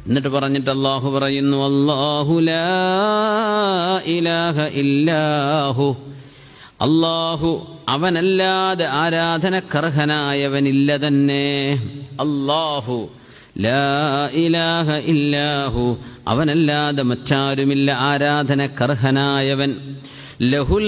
എന്നിട്ട് പറഞ്ഞിട്ട് അല്ലാഹു പറയുന്നു, അല്ലാഹു ലാ ഇലാഹ ഇല്ലാഹു, അല്ലാഹു അവനല്ലാതെ ആരാധനക്കർഹനായവനില്ല തന്നെ. അല്ലാഹു ലാ ഇലാഹ ഇല്ലാഹു, അവനല്ലാതെ മറ്റാരുമില്ല ആരാധനക്കർഹനായവൻ. ലഹുൽ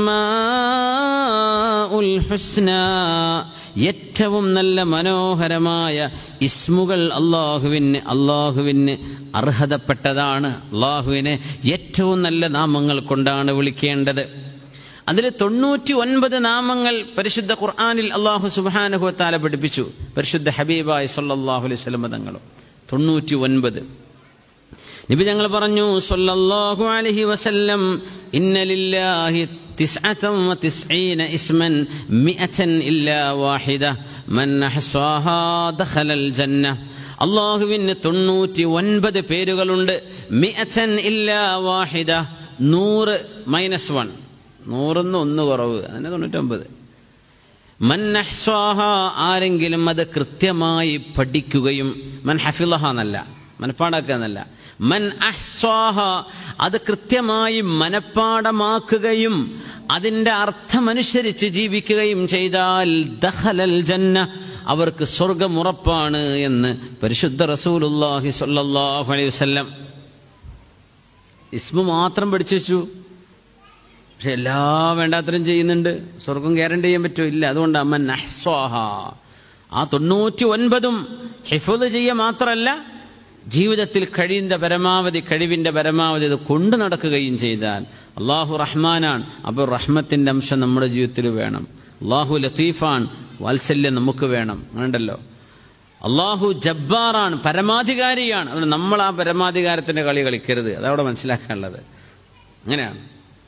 അസ്മാഉൽ ഹുസ്നാ, ഏറ്റവും നല്ല മനോഹരമായ ഇസ്മുകൾ അള്ളാഹുവിന് അർഹതപ്പെട്ടതാണ്. അള്ളാഹുവിനെ ഏറ്റവും നല്ല നാമങ്ങൾ കൊണ്ടാണ് വിളിക്കേണ്ടത്. അതിൽ 99 നാമങ്ങൾ പരിശുദ്ധ ഖുർആനിൽ അല്ലാഹു സുബ്ഹാനഹു വ തആല പഠിപ്പിച്ചു. പരിശുദ്ധ ഹബീബായ സല്ലല്ലാഹു അലൈഹി വസല്ലം തങ്ങൾ 99. നബി ഞങ്ങൾ പറഞ്ഞു സല്ലല്ലാഹു അലൈഹി വസല്ലം, ഇന്ന ലില്ലാഹി 99 ഇസ്മൻ 100 ഇല്ലാ വാഹിദ മൻ അഹ്സാഹാ ദഖലൽ ജന്ന. അല്ലാഹുവിന് 99 പേരുകളുണ്ട്. 100 ഇല്ലാ വാഹിദ, 100 -1, 100 1 കുറവ്, അങ്ങനെ 99. മൻ അഹ്സാഹ, ആരെങ്കിലും അത് കൃത്യമായി പഠിക്കുകയും, മൻ ഹഫിളഹ എന്നല്ല, മനപ്പാടാക്കുക എന്നല്ല, മൻ അഹ്സാഹ അത് കൃത്യമായി മനപ്പാടമാക്കുകയും അതിൻ്റെ അർത്ഥമനുസരിച്ച് ജീവിക്കുകയും ചെയ്താൽ ദഖലൽ ജന്ന, അവർക്ക് സ്വർഗമുറപ്പാണ് എന്ന് പരിശുദ്ധ റസൂലുള്ളാഹി സ്വല്ലല്ലാഹു അലൈഹി വസല്ലം. ഇസ്മു മാത്രം പഠിച്ചു വെച്ചു, പക്ഷെ എല്ലാ വേണ്ടാത്തരം ചെയ്യുന്നുണ്ട്. സ്വർഗം ഗ്യാരണ്ടി ചെയ്യാൻ പറ്റുമോ? ഇല്ല. അതുകൊണ്ട് മൻ അഹ്സാഹ, ആ 99 ഹിഫ്ള് ചെയ്യുക മാത്രമല്ല, ജീവിതത്തിൽ കഴിവിൻ്റെ പരമാവധി അത് കൊണ്ടു നടക്കുകയും ചെയ്താൽ അള്ളാഹു റഹ്മാനാണ്. അപ്പോൾ റഹ്മത്തിൻ്റെ അംശം നമ്മുടെ ജീവിതത്തിൽ വേണം. അള്ളാഹു ലത്തീഫാൻ, വാത്സല്യം നമുക്ക് വേണം. അങ്ങനെയുണ്ടല്ലോ. അള്ളാഹു ജബ്ബാറാണ്, പരമാധികാരിയാണ്. അതുകൊണ്ട് നമ്മൾ ആ പരമാധികാരത്തിൻ്റെ കളി കളിക്കരുത്. അതവിടെ മനസ്സിലാക്കാനുള്ളത്. അങ്ങനെയാണ്.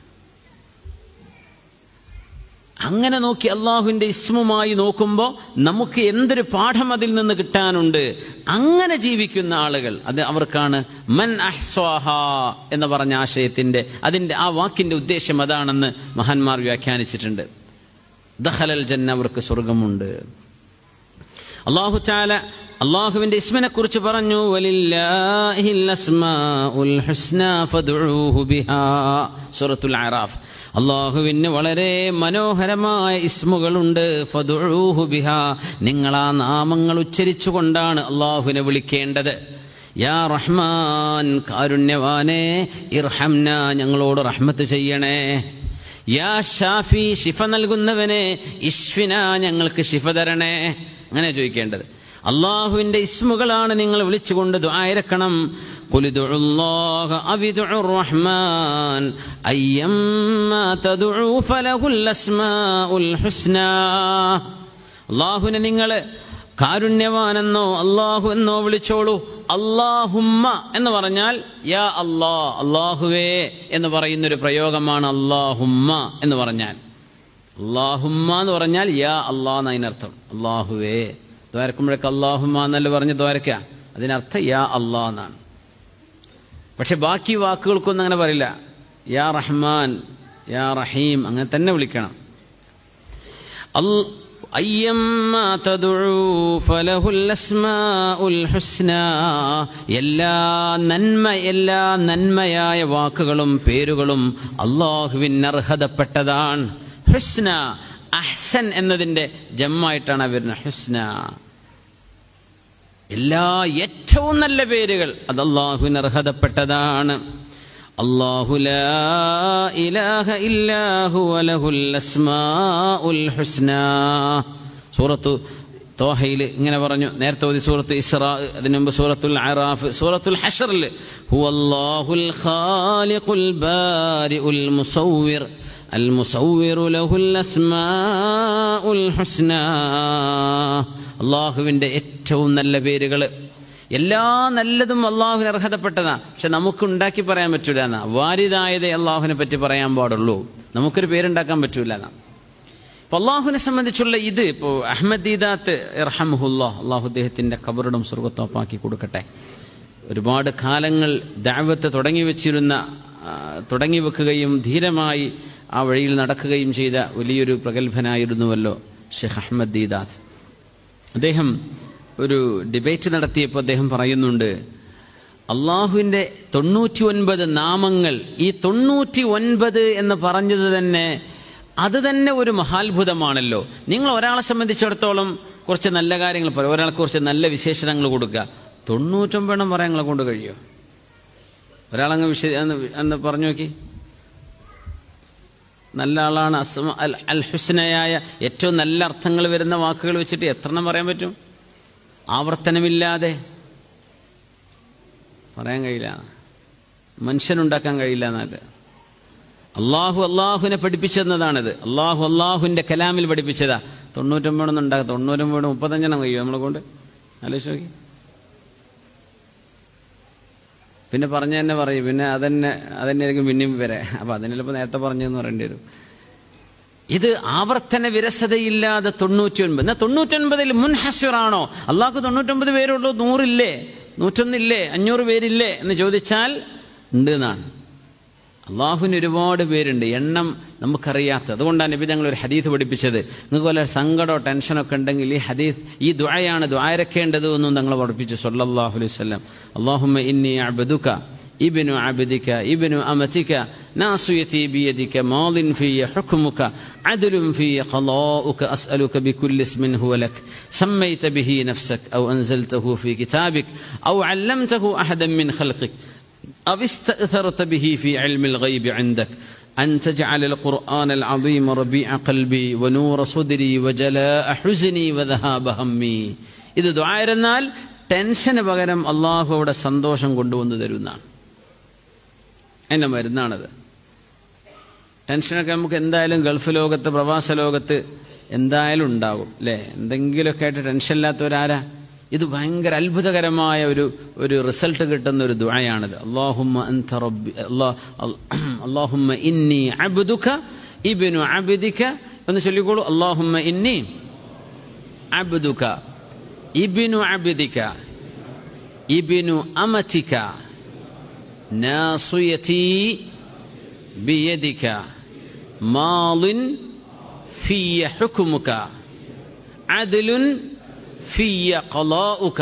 അങ്ങനെ നോക്കി അള്ളാഹുവിൻ്റെ ഇസ്മുമായി നോക്കുമ്പോൾ നമുക്ക് എന്തൊരു പാഠം അതിൽ നിന്ന് കിട്ടാനുണ്ട്. അങ്ങനെ ജീവിക്കുന്ന ആളുകൾ, അത് അവർക്കാണ് മൻ അഹ്സാഹ എന്ന് പറഞ്ഞ ആശയത്തിൻ്റെ, അതിൻ്റെ ആ വാക്കിൻ്റെ ഉദ്ദേശം അതാണെന്ന് മഹാന്മാർ വ്യാഖ്യാനിച്ചിട്ടുണ്ട്. ദഖലൽ ജന്ന, അവർക്ക് സ്വർഗമുണ്ട്. അല്ലാഹു തആല അല്ലാഹുവിന്റെ ഇസ്മിനെ കുറിച്ച് പറഞ്ഞു, വലില്ലാഹിൽ അസ്മാഉൽ ഹുസ്നാ ഫദ്ഉഹു ബിഹാ. സൂറത്തുൽ അറാഫ്. അല്ലാഹുവിന് വളരെ മനോഹരമായ ഇസ്മുകളുണ്ട്. ഫദ്ഉഹു ബിഹാ, നിങ്ങൾ ആ നാമങ്ങൾ ഉച്ചരിച്ചുകൊണ്ടാണ് അല്ലാഹുവിനെ വിളിക്കേണ്ടത്. യാ റഹ്മാൻ, കാരുണ്യവാനേ, ഇർഹംന, ഞങ്ങളോട് റഹ്മത്ത് ചെയ്യണേ. യാ ഷാഫി, ശിഫ നൽകുന്നവനെ, ഇശ്ഫിന, ഞങ്ങൾക്ക് ശിഫ തരണേ. അങ്ങനെ ചോദിക്കേണ്ടത്. അള്ളാഹുവിന്റെ ഇസ്മുകളാണ് നിങ്ങൾ വിളിച്ചുകൊണ്ട് ദുആ ഇറക്കണം. ഖുൽ ദുഉല്ലാഹ അവിദുർ റഹ്മാൻ അയ്യമ്മാ തദഉ ഫലഹുൽ അസ്മാഉൽ ഹുസ്നാ. അള്ളാഹുവിനെ നിങ്ങൾ കാരുണ്യവാനെന്നോ അള്ളാഹു എന്നോ വിളിച്ചോളൂ. അല്ലാഹുമ്മ എന്ന് പറഞ്ഞാൽ യാ അല്ലാ, അള്ളാഹുവേ എന്ന് പറയുന്നൊരു പ്രയോഗമാണ് അല്ലാഹുമ്മ എന്ന് പറഞ്ഞാൽ. അല്ലാഹുമ്മ എന്ന് പറഞ്ഞാൽ യാ അല്ലാ എന്നതിനർത്ഥം. അള്ളാഹുവേ ദ്വാരക്കുമ്പോഴൊക്കെ അല്ലാഹുമ്മ എന്നല്ല പറഞ്ഞ് ദ്വാരക്ക, അതിനർത്ഥം യാ അല്ലാ എന്നാണ്. പക്ഷെ ബാക്കി വാക്കുകൾക്കൊന്നും അങ്ങനെ പറയില്ല. യാ റഹ്മാൻ, യാ റഹീം, അങ്ങനെ തന്നെ വിളിക്കണം. അയ്യമ്മാ തദഉ ഫലഹുൽ അസ്മാഉൽ ഹുസ്നാ. എല്ലാ നന്മയായ വാക്കുകളും പേരുകളും അല്ലാഹുവിന് അർഹതപ്പെട്ടതാണ്. ഹുസ്ന, അഹ്സൻ എന്നതിന്റെ ജമ്മായിട്ടാണ് വരുന്നത്. ഹുസ്ന, എല്ലാ ഏറ്റവും നല്ല പേരുകൾ അത് അല്ലാഹുവിന് അർഹതപ്പെട്ടതാണ്. അല്ലാഹു ലാ ഇലാഹ ഇല്ലാ ഹുവ ലഹുൽ അസ്മാഉൽ ഹുസ്നാ. സൂറത്തു തോഹയിൽ ഇങ്ങനെ പറഞ്ഞു. നേരത്തെ ഓതി സൂറത്ത് ഇസ്രാ, അതിനു മുമ്പ് സൂറത്തുൽ അറാഫ്, സൂറത്തുൽ ഹശ്റിൽ ഹുവല്ലാഹുൽ ഖാലിഖുൽ ബാരിഉൽ മുസവ്വിർ അൽ മുസവ്വിറു ലഹുൽ അസ്മാഉൽ ഹുസ്നാ. അല്ലാഹുവിന്റെ ഏറ്റവും നല്ല പേരുകൾ, എല്ലാ നല്ലതും അള്ളാഹുവിന് അർഹതപ്പെട്ടതാണ്. പക്ഷെ നമുക്ക് ഉണ്ടാക്കി പറയാൻ പറ്റൂല എന്നാ. വാരിദായതേ അള്ളാഹുവിനെ പറ്റി പറയാൻ പാടുള്ളൂ, നമുക്കൊരു പേരുണ്ടാക്കാൻ പറ്റൂല എന്നാ. അപ്പൊ അള്ളാഹുവിനെ സംബന്ധിച്ചുള്ള ഇത് ഇപ്പോൾ അഹ്മദ് ദീദാത്ത് ഇർഹമുല്ലാ, അള്ളാഹു അദ്ദേഹത്തിന്റെ ഖബറിടം സ്വർഗ്ഗത്തോപ്പാക്കി കൊടുക്കട്ടെ. ഒരുപാട് കാലങ്ങൾ ദഅവത്ത് തുടങ്ങി വെക്കുകയും ധീരമായി ആ വഴിയിൽ നടക്കുകയും ചെയ്ത വലിയൊരു പ്രഗത്ഭനായിരുന്നുവല്ലോ ഷെയ്ഖ് അഹ്മദ് ദീദാത്ത്. അദ്ദേഹം ഒരു ഡിബേറ്റ് നടത്തിയപ്പോൾ അദ്ദേഹം പറയുന്നുണ്ട്, അള്ളാഹുവിൻ്റെ 99 നാമങ്ങൾ, ഈ 99 എന്ന് പറഞ്ഞത് തന്നെ അത് തന്നെ ഒരു മഹാത്ഭുതമാണല്ലോ. നിങ്ങൾ ഒരാളെ സംബന്ധിച്ചിടത്തോളം കുറച്ച് നല്ല കാര്യങ്ങൾ പറയും, ഒരാൾക്ക് കുറച്ച് നല്ല വിശേഷണങ്ങൾ കൊടുക്കുക. 99 പറയാൻ നിങ്ങളെ കൊണ്ട് കഴിയുമോ? ഒരാളങ്ങ് എന്ന് പറഞ്ഞു നോക്കി. നല്ല ആളാണ്, അൽ ഹുസ്നയായ ഏറ്റവും നല്ല അർത്ഥങ്ങൾ വരുന്ന വാക്കുകൾ വെച്ചിട്ട് എത്രണ്ണം പറയാൻ പറ്റും? ആവർത്തനമില്ലാതെ പറയാൻ കഴിയില്ല, മനുഷ്യനുണ്ടാക്കാൻ കഴിയില്ല എന്നത്. അള്ളാഹുവിനെ പഠിപ്പിച്ചെന്നതാണിത്. അള്ളാഹുവിൻ്റെ കലാമിൽ പഠിപ്പിച്ചതാ. 99 ഉണ്ടാക്കുക. 99 35 കഴിയും നമ്മളെ കൊണ്ട്? ആലോചിച്ച് നോക്കി. പിന്നെ പറഞ്ഞു തന്നെ പറയും, പിന്നെ അതന്നെ ആയിരിക്കും പിന്നെയും വരെ. അപ്പം അതിനിപ്പോൾ നേരത്തെ പറഞ്ഞെന്ന് പറയേണ്ടി വരും. ഇത് ആവർത്തന വിരസതയില്ലാതെ 99. എന്നാൽ 99 മുൻഹസിറാണോ? അള്ളാഹ്ക്ക് 99 പേരുള്ളൂ, 100 ഇല്ലേ, 101 ഇല്ലേ, 500 പേരില്ലേ എന്ന് ചോദിച്ചാൽ ഉണ്ട് എന്നാണ്. അള്ളാഹുവിന് ഒരുപാട് പേരുണ്ട്, എണ്ണം നമുക്കറിയാത്ത. അതുകൊണ്ടാണ് നബി ഞങ്ങൾ ഒരു ഹദീസ് പഠിപ്പിച്ചത്. നിങ്ങൾക്ക് വല്ല സങ്കടമോ ടെൻഷനോ ഒക്കെ ഉണ്ടെങ്കിൽ ഈ ഹദീസ്, ഈ ദുആയാണ് ദുആയിരക്കേണ്ടത് എന്നും ഞങ്ങൾ പഠിപ്പിച്ചു സല്ലല്ലാഹു അലൈഹി വസല്ലം. അല്ലാഹുമ്മ ഇന്നി അഅ്ബുദുക ഇബ്നു അബ്ദിക ഇബ്നു അമതിക നാസിയതി ബിയദിക മാദിൻ ഫിയ ഹുക്മുക അദ്ലുൻ ഫിയ ഖളാഉക അസ്അലുക ബികുല്ലി ഇസ്മിൻ ഹുവ ലക് സമ്മൈത ബിഹി നഫ്സക ഔ അൻസൽതഹു ഫി കിതാബിക ഔ അല്ലംതഹു അഹദൻ മിൻ ഖൽഖിക أو استأثرت به في علم الغيب عندك أن تجعل القرآن العظيم ربيع قلبي ونور صدري وجلاء حزني وذهاب همي. ഇത് ദുആയിരുന്നാൽ ടെൻഷന് പകരം അള്ളാഹു അവിടെ സന്തോഷം കൊണ്ടുവന്ന് തരുന്നതാണ്. അതിൻ്റെ മരുന്നാണത്. ടെൻഷനൊക്കെ നമുക്ക് എന്തായാലും ഗൾഫ് ലോകത്ത്, പ്രവാസ ലോകത്ത് എന്തായാലും ഉണ്ടാകും അല്ലേ? എന്തെങ്കിലുമൊക്കെ ആയിട്ട് ടെൻഷൻ ഇല്ലാത്തവരാരാ? ഇത് ഭയങ്കര അത്ഭുതകരമായ ഒരു റിസൾട്ട് കിട്ടുന്ന ഒരു ദുആയാണിത്. അല്ലാഹുമ്മ അൻത റബ്ബി അല്ലാഹുമ്മ ഇന്നി അബ്ദുക ഇബ്നു അബ്ദിക എന്ന് ചൊല്ലിക്കോളൂ. അല്ലാഹുമ്മ ഇന്നി അബ്ദുക ഇബ്നു അബ്ദിക ഇബ്നു അമതിക നാസിയതി ബിയദിക മാദിൻ ഫിയ ഹുക്മുക അദ്ലുൻ في قضاؤك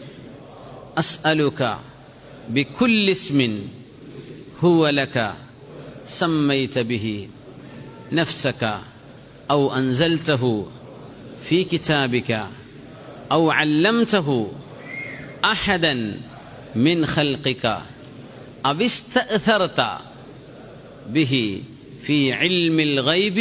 أسألك بكل اسم هو لك سميت به نفسك أو أنزلته في كتابك أو علمته أحدا من خلقك أو استأثرت به في علم الغيب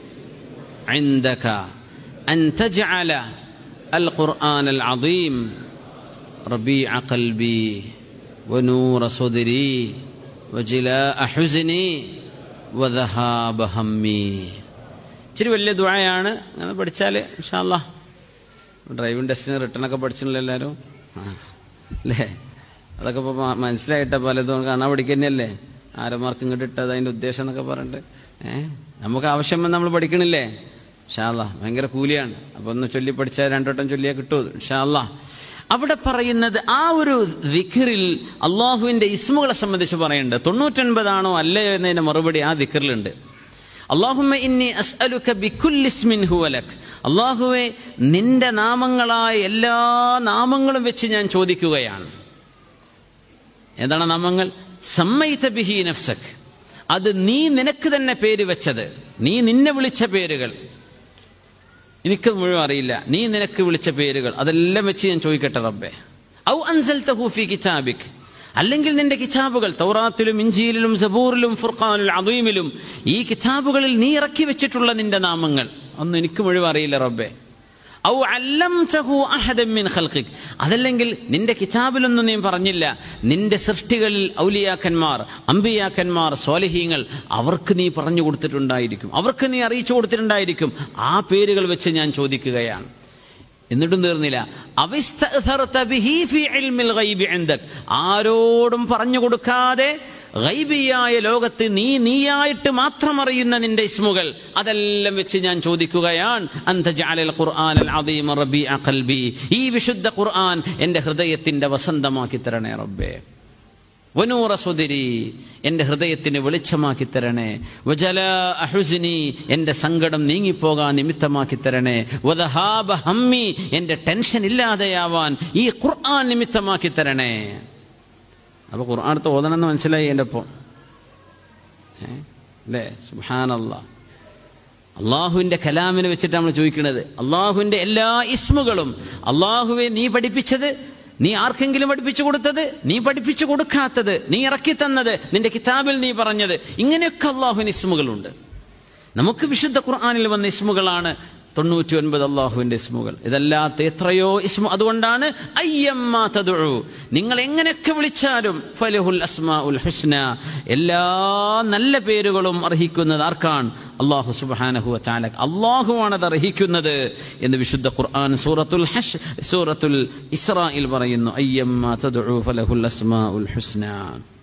عندك أن تجعل القرآن العظيم ربيع قلبي ونور صدري وجلاء حزني وذهاب همي. ഇച്ചിരി വലിയ ദുആയാണ്. അങ്ങനെ പഠിച്ചാൽ ഇൻഷാ അല്ലാഹ് ഡ്രൈവിംഗ് ടെസ്റ്റിന് റിട്ടേണൊക്കെ പഠിച്ചിട്ടില്ല എല്ലാവരും അല്ലേ? അതൊക്കെ ഇപ്പോൾ മനസ്സിലായിട്ട പലതും കാണാൻ പഠിക്കുന്നതല്ലേ. ആരമാർക്ക് ഇങ്ങോട്ട് ഇട്ടത് അതിൻ്റെ ഉദ്ദേശം എന്നൊക്കെ പറഞ്ഞിട്ട് നമുക്ക് ആവശ്യം നമ്മൾ പഠിക്കണില്ലേ? ഇൻഷാ അല്ലാഹ് ഭയങ്കര കൂലിയാണ്. അപ്പോൾ ഒന്ന് ചൊല്ലി പഠിച്ചാൽ 2 വട്ടം ചൊല്ലിയാൽ കിട്ടും ഇൻഷാ അല്ലാഹ്. അവിടെ പറയുന്നത് ആ ഒരു ദിക്റിൽ അള്ളാഹുവിൻ്റെ ഇസ്മുകളെ സംബന്ധിച്ച് പറയുന്നുണ്ട്. 99 ആണോ അല്ലയോ എന്നതിൻ്റെ മറുപടി ആ ദിക്റിലുണ്ട്. അല്ലാഹുമ്മ ഇന്നി അസ്അലുക ബികുല്ലി ഇസ്മിൻ ഹുവ ലക്. അള്ളാഹുവെ, നിന്റെ നാമങ്ങളായ എല്ലാ നാമങ്ങളും വെച്ച് ഞാൻ ചോദിക്കുകയാണ്. എന്താണ് നാമങ്ങൾ? സമ്മൈത ബിഹി നഫ്സക്, അത് നീ നിനക്ക് തന്നെ പേര് വെച്ചത്, നീ നിന്നെ വിളിച്ച പേരുകൾ. എനിക്ക് മുഴുവൻ അറിയില്ല, നീ നിനക്ക് വിളിച്ച പേരുകൾ അതെല്ലാം വെച്ച് ഞാൻ ചോദിക്കട്ടെ റബ്ബേ. ഔ അൻസൽതഹു ഫീ കിതാബിക്, അല്ലെങ്കിൽ നിന്റെ കിതാബുകൾ തൗറാത്തിലും ഇഞ്ചീലിലും സബൂറിലും ഫുർഖാനുൽ അദീമിലും ഈ കിതാബുകളിൽ നീ ഇറക്കി വെച്ചിട്ടുള്ള നിന്റെ നാമങ്ങൾ ഒന്നും എനിക്ക് മുഴുവൻ അറിയില്ല റബ്ബേ. ഔ അല്ലംതഹു അഹദൻ മിൻ ഖൽഖിക്, അതല്ലെങ്കിൽ നിന്റെ കിതാബിലൊന്നും നീ പറഞ്ഞില്ല, നിന്റെ സൃഷ്ടികളിൽ ഔലിയാക്കന്മാർ, അമ്പിയാക്കന്മാർ, സ്വാലിഹീങ്ങൾ, അവർക്ക് നീ പറഞ്ഞു കൊടുത്തിട്ടുണ്ടായിരിക്കും, അവർക്ക് നീ അറിയിച്ചു കൊടുത്തിട്ടുണ്ടായിരിക്കും. ആ പേരുകൾ വെച്ച് ഞാൻ ചോദിക്കുകയാണ്. എന്നിട്ടും തീർന്നില്ല. അവിസ്തഅ്സർത ബിഹി ഫീ ഇൽമിൽ ഗൈബി ഇൻദക്, ആരോടും പറഞ്ഞു കൊടുക്കാതെ ഗൈബിയായ ലോകത്ത് നീയായിട്ട് മാത്രം അറിയുന്ന നിന്റെ ഇസ്മുകൾ അതെല്ലാം വെച്ച് ഞാൻ ചോദിക്കുകയാണ്. അൻത ജഅലൽ ഖുർആനൽ അദീമ റബീഅ ഖൽബി, ഈ വിശുദ്ധ ഖുർആൻ എൻ്റെ ഹൃദയത്തിന്റെ വസന്തമാക്കി തരണേ റബ്ബേ. വനൂറ സുദരി, എൻ്റെ ഹൃദയത്തിന് വെളിച്ചമാക്കി തരണേ. വജലാഅ ഹുസ്നി, എൻ്റെ സങ്കടം നീങ്ങിപ്പോകാൻ നിമിത്തമാക്കി തരണേ. വദഹാബ ഹമ്മി, എൻ്റെ ടെൻഷൻ ഇല്ലാതെയാവാൻ ഈ ഖുർആൻ നിമിത്തമാക്കി തരണേ. അപ്പോൾ ഖുർആൻ എടുത്ത് ഓതണമെന്ന് മനസ്സിലായി എൻ്റെ ഒപ്പം അല്ലേ? സുബ്ഹാനല്ലാഹ്. അള്ളാഹുവിൻ്റെ കലാമിനെ വെച്ചിട്ട് നമ്മൾ ചോദിക്കുന്നത്, അള്ളാഹുവിൻ്റെ എല്ലാ ഇസ്മുകളും, അള്ളാഹുവെ നീ പഠിപ്പിച്ചത്, നീ ആർക്കെങ്കിലും പഠിപ്പിച്ചു കൊടുത്തത്, നീ പഠിപ്പിച്ചു കൊടുക്കാത്തത്, നീ ഇറക്കി തന്നത്, നിന്റെ കിതാബിൽ നീ പറഞ്ഞത്, ഇങ്ങനെയൊക്കെ അള്ളാഹുവിന് ഇസ്മുകളുണ്ട്. നമുക്ക് വിശുദ്ധ ഖുർആനിൽ വന്ന ഇസ്മുകളാണ് 99 അള്ളാഹുവിൻ്റെ ഇസ്മുകൾ. ഇതല്ലാത്ത എത്രയോ ഇസ്മു. അതുകൊണ്ടാണ് അയ്യമ്മാ തദ്ഉ, നിങ്ങൾ എങ്ങനെയൊക്കെ വിളിച്ചാലും ഫലഹുൽ അസ്മാഉൽ ഹുസ്ന, എല്ലാ നല്ല പേരുകളും അർഹിക്കുന്നത് ആർക്കാണ്? അല്ലാഹു സുബ്ഹാനഹു വ തആല. അല്ലാഹുവാണ് അത് അർഹിക്കുന്നത് എന്ന് വിശുദ്ധ ഖുർആൻ സൂറത്തുൽ ഇസ്രായിൽ പറയുന്നു. അയ്യമ്മാ തദ്ഉ ഫലഹുൽ അസ്മാഉൽ ഹുസ്ന.